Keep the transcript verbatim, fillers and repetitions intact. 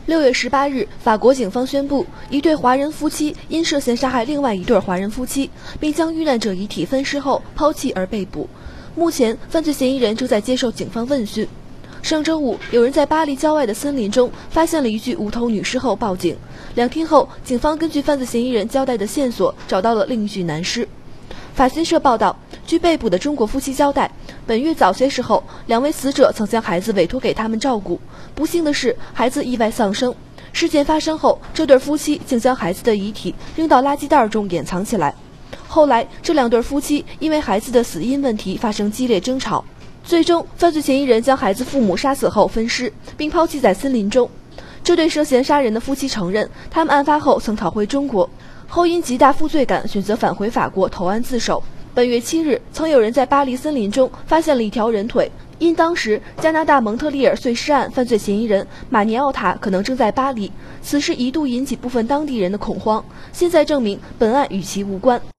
六月十八日，法国警方宣布，一对华人夫妻因涉嫌杀害另外一对华人夫妻，并将遇难者遗体分尸后抛弃而被捕。目前，犯罪嫌疑人正在接受警方问讯。上周五，有人在巴黎郊外的森林中发现了一具无头女尸后报警。两天后，警方根据犯罪嫌疑人交代的线索，找到了另一具男尸。法新社报道，据被捕的中国夫妻交代，本月早些时候，两位死者曾将孩子委托给他们照顾。不幸的是，孩子意外丧生。事件发生后，这对夫妻竟将孩子的遗体扔到垃圾袋中掩藏起来。后来，这两对夫妻因为孩子的死因问题发生激烈争吵，最终犯罪嫌疑人将孩子父母杀死后分尸，并抛弃在森林中。这对涉嫌杀人的夫妻承认，他们案发后曾逃回中国，后因极大负罪感选择返回法国投案自首。本月七日，曾有人在巴黎森林中发现了一条人腿，因当时加拿大蒙特利尔碎尸案犯罪嫌疑人马尼奥塔可能正在巴黎，此事一度引起部分当地人的恐慌。现在证明本案与其无关。